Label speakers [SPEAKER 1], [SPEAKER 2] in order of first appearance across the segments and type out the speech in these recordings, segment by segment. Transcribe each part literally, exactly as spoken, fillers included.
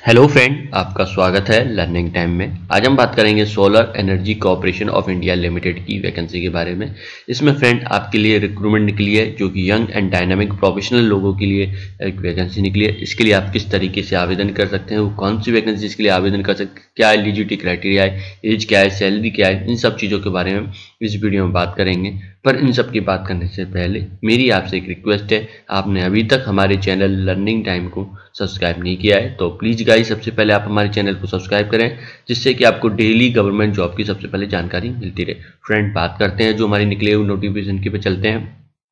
[SPEAKER 1] Hello friend, आपका स्वागत है लर्निंग टाइम में। आज हम बात करेंगे solar energy corporation of India limited की वैकेंसी के बारे में। इसमें फ्रेंड आपके लिए रिक्रूटमेंट निकली है जो कि यंग एंड डायनामिक प्रोफेशनल लोगों के लिए एक वैकेंसी निकली है। इसके लिए आप किस तरीके से आवेदन कर सकते हैं, वो कौन सी वैकेंसी इसके लिए आवेदन कर सकते हैं, क्या एलिजिबिलिटी क्राइटेरिया है, एज क्या है, सैलरी क्या है, इन सब चीज़ों के बारे में इस वीडियो में बात करेंगे। पर इन सब की बात करने से पहले मेरी आपसे एक रिक्वेस्ट है, आपने अभी तक हमारे चैनल लर्निंग टाइम को सब्सक्राइब नहीं किया है तो प्लीज़ गाइस सबसे पहले आप हमारे चैनल को सब्सक्राइब करें, जिससे कि आपको डेली गवर्नमेंट जॉब की सबसे पहले जानकारी मिलती रहे। फ्रेंड, बात करते हैं जो हमारी निकले हुए नोटिफिकेशन की पे चलते हैं।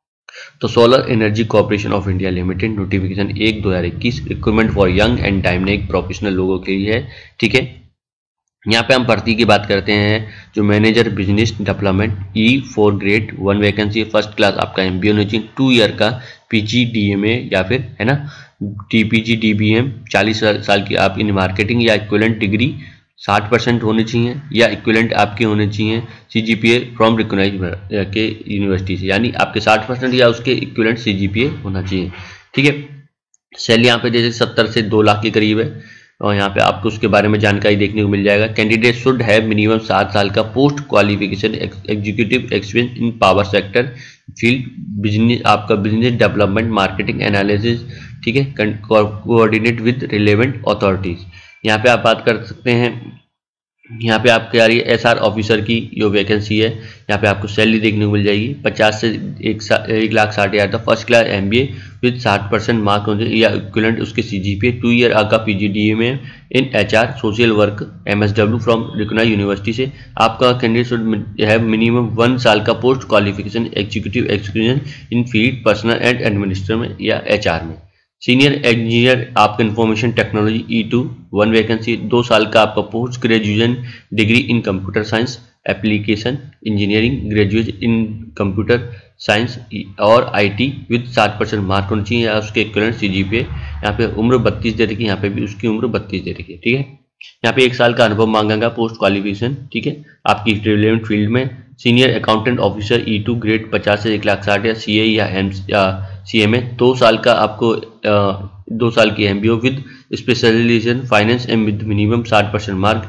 [SPEAKER 1] तो solar energy corporation of India limited notification एक दो हज़ार इक्कीस recruitment for young and dynamic professional लोगों के लिए है। ठीक है, यहाँ पे हम भर्ती की बात करते हैं जो manager business development E four grade one vacancy, first class आपका एम बी ए होना चाहिए, टू ईयर का P G D M A या फिर है ना T P G D B M, चालीस साल की आप इन मार्केटिंग या इक्विवेलेंट डिग्री साठ परसेंट होने चाहिए या इक्विवेलेंट आपके होने चाहिए C G P A from recognize के यूनिवर्सिटी से, यानी आपके साठ परसेंट या उसके इक्विवेलेंट सी जी पी ए होना चाहिए। ठीक है, सैलरी यहाँ पे जैसे सत्तर से दो लाख के करीब है और यहाँ पे आपको उसके बारे में जानकारी देखने को मिल जाएगा। कैंडिडेट शुड हैव मिनिमम सात साल का post qualification executive experience in power sector field, business आपका बिजनेस डेवलपमेंट, मार्केटिंग एनालिसिस। ठीक है, कोऑर्डिनेट विद रिलेवेंट अथॉरिटीज। यहाँ पे आप बात कर सकते हैं, यहाँ पे आपके आ रही है एस आर ऑफिसर की जो वैकेंसी है। यहाँ पे आपको सैलरी देखने को मिल जाएगी पचास से एक एक लाख साठ हज़ार तक, first class M B A with साठ परसेंट मार्क या इक्विवेलेंट उसके C G P A, two year का P G D M A in H R social work M S W from recognized university से। आपका candidate should have minimum one साल का post qualification executive experience in field personnel and administration में या H R में। Senior engineer आपका information technology E two one vacancy, दो साल का आपका post graduation degree in computer science application engineering, graduate in computer science और IT with साठ परसेंट मार्क होना चाहिए या उसके इक्विवेलेंट सी जी पी ए। यहाँ पे उम्र बत्तीस दे रखी है, यहाँ पे भी उसकी उम्र बत्तीस दे रखी है। ठीक है, यहाँ पे एक साल का अनुभव मांगेगा पोस्ट क्वालिफिकेशन। ठीक है, आपकी रिलेवेंट फील्ड में senior accountant officer E two grade पचास से एक लाख साठ या सी ए या एम या सी एम ए, दो साल का आपको आ, दो साल की M B O with specialization finance and with minimum साठ percent mark,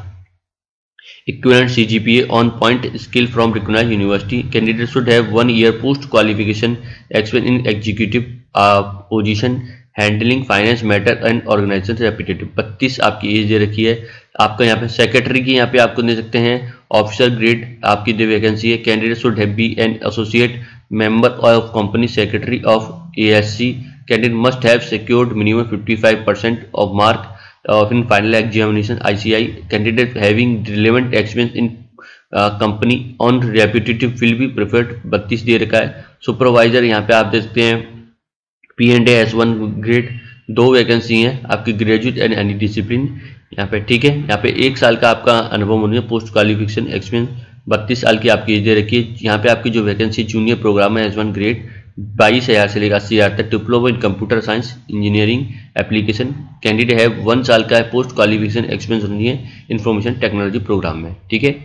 [SPEAKER 1] equivalent C G P A on point skill from recognized university. Candidate should have one year post qualification experience in executive uh, position handling finance matter and organization repetitive. बत्तीस आपकी as they रखी है। आपका यहाँ पे secretary की यहाँ पे आपको दे सकते हैं ऑफिसर ग्रेड आपकी दे वैकेंसी है। Candidate should have be an associate member of company secretary of A S C. Candidate must have secured minimum fifty five percent of mark of in final examination I C I. Candidate having relevant experience in uh, company on repetitive field भी preferred, बत्तीस दे रखा है। Supervisor यहाँ पे आप देखते हैं P and S one grade, दो वैकेंसी हैं आपकी ग्रेजुएट एंड एनी डिसिप्लिन यहाँ पे। ठीक है, यहाँ पे एक साल का आपका अनुभव होने पोस्ट क्वालिफिकेशन एक्सपीरियंस, बत्तीस साल की आपकी एज दे रखी है। यहाँ पे आपकी जो वैकेंसी जूनियर प्रोग्राम है एस वन ग्रेड बाईस हज़ार से लेकर अस्सी हज़ार तक, diploma in computer science engineering application. Candidate है वन साल का है पोस्ट क्वालिफिकेशन एक्सपीरियंस होनी है इंफॉर्मेशन टेक्नोलॉजी प्रोग्राम में। ठीक है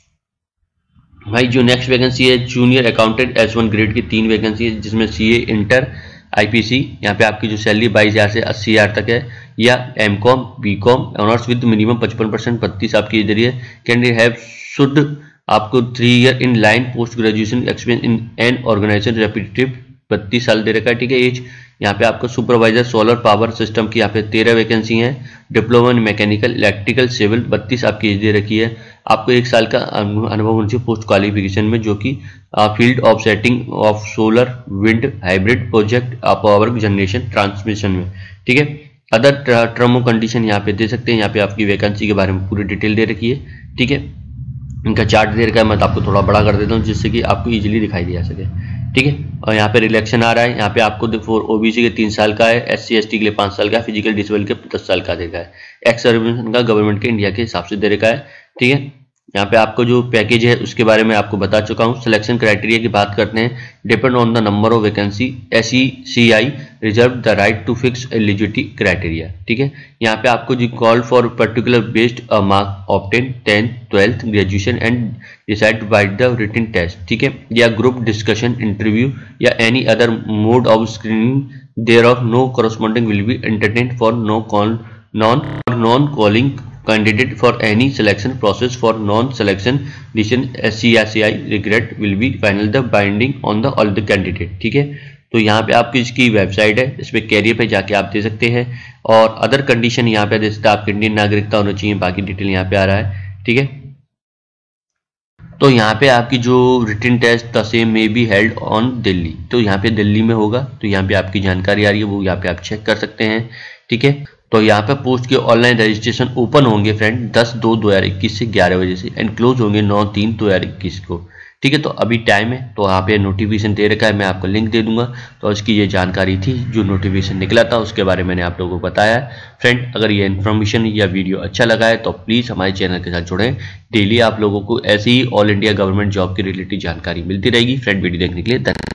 [SPEAKER 1] भाई, जो नेक्स्ट वैकेंसी है junior accountant S one grade की तीन वैकेंसी है, जिसमें सी A inter I P C. यहाँ पे आपकी जो सैलरी बाईस हज़ार से अस्सी हज़ार तक है, या M Com B Com honours with minimum पचपन परसेंट, बत्तीस आपकी इधर है। कैंडिडेट हैव शुड आपको three year in line post graduation experience in an organization repetitive, बत्तीस साल दे रखा है। ठीक है, एज यहाँ पे आपको सुपरवाइजर सोलर पावर सिस्टम की यहाँ पे तेरह वैकेंसी हैं, diploma in mechanical electrical civil, बत्तीस आपकी एज दे रखी है। आपको एक साल का अनुभव होना चाहिए पोस्ट क्वालिफिकेशन में, जो कि field of setting of solar wind hybrid project power generation transmission में। ठीक है, अदर टर्म कंडीशन यहाँ पे दे सकते हैं। यहाँ पे आपकी वैकेंसी के बारे में पूरी डिटेल दे रखी है। ठीक है, इनका चार्ट दे रखा है, मैं आपको थोड़ा बड़ा कर देता हूँ जिससे कि आपको इजीली दिखाई दिया सके। ठीक है, और यहाँ पे रिलेक्शन आ रहा है। यहाँ पे आपको फॉर ओबीसी के तीन साल का है, एस सी एस टी के लिए पाँच साल का, फिजिकल डिसेबल के दस साल का देखा है, एक्स सर्विसमैन का गवर्नमेंट के इंडिया के हिसाब से दे रखा है। ठीक है, यहाँ पे आपको जो पैकेज है उसके बारे में आपको बता चुका हूँ। सिलेक्शन क्राइटेरिया की बात करते हैं, depend on the number of vacancy S E C I reserve the right to fix eligibility criteria. ठीक है, यहाँ पे आपको जो call for particular based mark obtain tenth twelfth graduation and decide by the written test. ठीक है, या group discussion interview या any other mode of screening there of no corresponding will be entertained for no con non for non calling candidate for any selection process for non selection decision S C S C I regret will be final the binding on the all the candidate. ठीक है, तो यहाँ पे आपकी इसकी website है, इस पर कैरियर पे जाके आप दे सकते हैं। और अदर कंडीशन यहाँ पे दे सकते हैं, आपकी इंडियन नागरिकता होना चाहिए, बाकी डिटेल यहाँ पे आ रहा है। ठीक है, तो यहाँ पे आपकी जो रिटन टेस्ट द सेम में बी हेल्ड ऑन दिल्ली, तो यहाँ पे दिल्ली में होगा। तो यहाँ पे आपकी जानकारी आ रही है, वो यहाँ पे आप चेक कर सकते हैं। ठीक है, तो यहाँ पे पोस्ट के ऑनलाइन रजिस्ट्रेशन ओपन होंगे फ्रेंड दस दो दो हज़ार इक्कीस से ग्यारह बजे से, एंड क्लोज होंगे नौ तीन दो हज़ार इक्कीस को। ठीक है, तो अभी टाइम है, तो यहाँ पे नोटिफिकेशन दे रखा है, मैं आपको लिंक दे दूंगा। तो इसकी ये जानकारी थी, जो नोटिफिकेशन निकला था उसके बारे में मैंने आप लोगों को बताया। फ्रेंड, अगर ये इन्फॉर्मेशन या वीडियो अच्छा लगा है तो प्लीज़ हमारे चैनल के साथ जुड़ें। डेली आप लोगों को ऐसी ही ऑल इंडिया गवर्नमेंट जॉब की रिलेटेड जानकारी मिलती रहेगी। फ्रेंड, वीडियो देखने के लिए धन्यवाद।